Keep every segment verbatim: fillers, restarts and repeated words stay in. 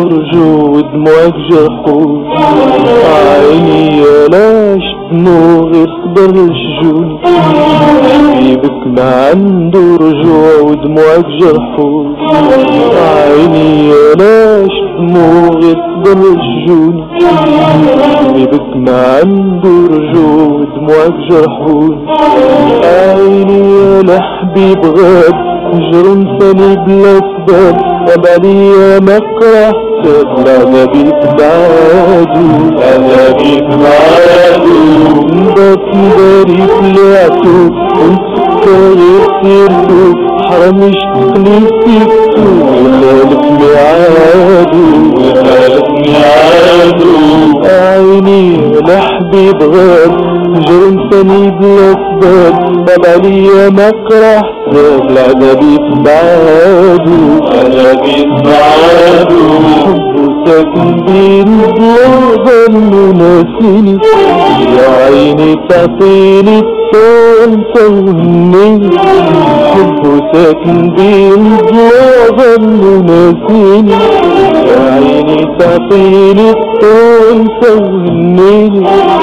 رجوع ودموعك جرحون، عيني يا لاش دموع غير صبر الشجون، حبيبك ما عنده رجوع ودموعك جرحون، عيني يا لاش دموع غير صبر الشجون، حبيبك ما عنده رجوع ودموعك جرحون، عيني يا لحبيب غاب هجر ثاني بلا سباب، غاب عليا مكره ساب العذابي تبعادو، العذابي تبعادو، نبات نداري طلعتو ونتفكر غير سيرتو، حرام يشتقني سيبتو وخالف ميعادو، وخالف ميعادو، عيني لحبيب غاب هجر ثاني بلا سباب، غاب عليا مكره ساب العذابي تبعادو، العذابي تبعادو، حبه ساكن بين ضلوع وناسيني، يا عيني تعطيني الطول توهني، حبه ساكن بين ضلوع وناسيني، يا عيني تعطيني الطول توهني،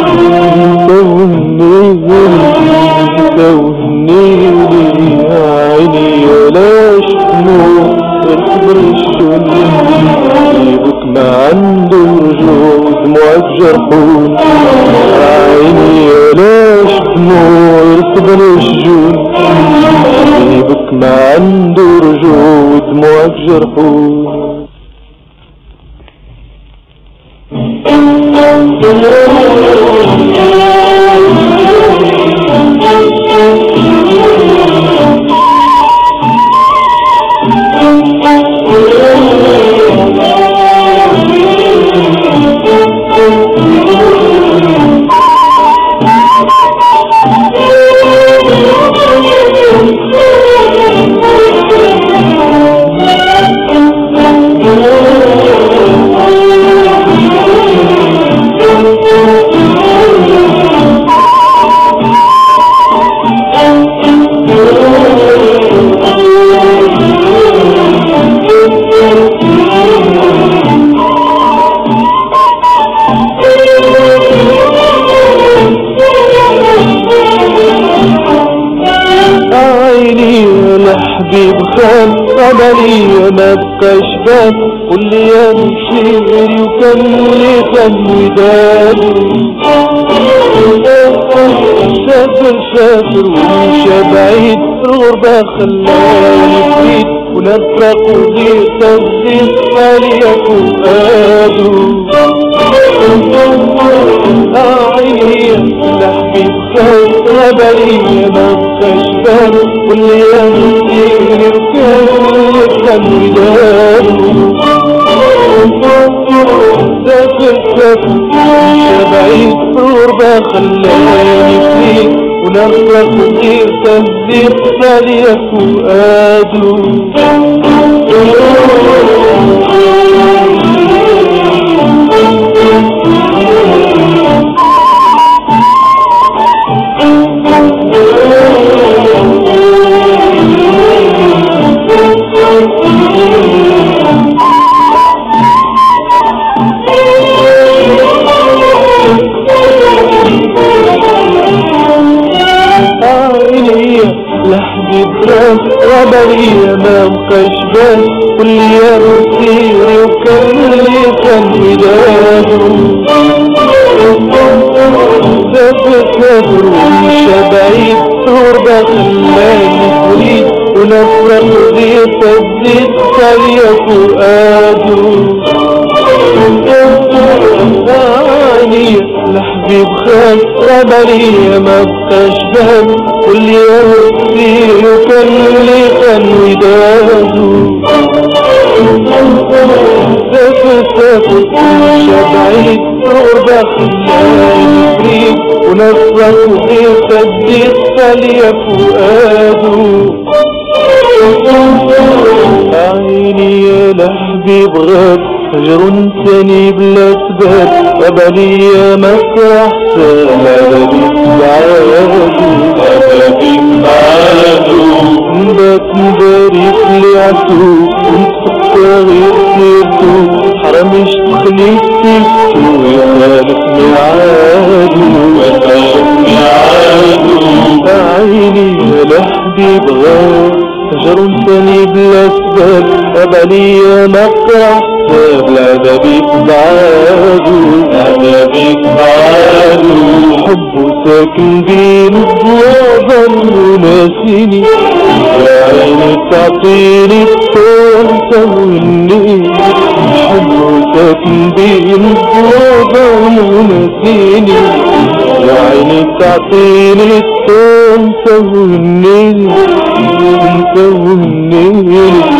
توهني توهني، يا عيني يا لاش دموع الصبر الشجون، حبيبك ما عنده رجوع ودموعك جرحون، عيني يا لاش دموع الصبر الشجون، حبيبك ما عنده رجوع ودموعك جرحون. حبيب خان عملية ما بقاش بان، كل يوم شيري وكان لي كان وداني، سافر سافر ومشى بعيد الغربة خلاني بعيد، ونفق وغير تزيد عليا فؤادو، عيني لحبيب خان عملية ما بقاش بان، كل يوم شيري وكان كان وداني، سافر سافر مشى بعيد الغربة خلاني بعيد، ونفق وغير تزيد عليا فؤادو، لحبيب خان غبرية ما بقاش بان، كل يوم سيري وكان لي كان ودادو، سافر سافر ومشى بعيد الغربة خلاني بعيد، ونفرق غير تزيد عليا فؤادو، عيني لحبيب خان غبرية ما بقاش بان، كل يوم سيري وكان لي كان ودادو، سافر سافر ومشى بعيد الغربة خلاني بعيد، ونفرق وغير تزيد عليا فؤادو، عيني يا لحبيب غاب هجر ثاني بلا سباب، غاب عليا مسرح سال عذابي تبعادو، عذابي تبعادو، نبات نداري طلعتو ونتفكر غير سيرتو، حرام عيني يا حبيب غار شجر ثاني بلا سبب أبالي مطرح ساب العدا بيك بعادو العدا بيك بعادو حبه ساكن بين الضوا ظل ناسيني يا عيني تعطيني التونسة والنيل حبه ساكن بين الضوا ظل ناسيني يا عيني تعطيني التونسة والنيل التونسة والنيل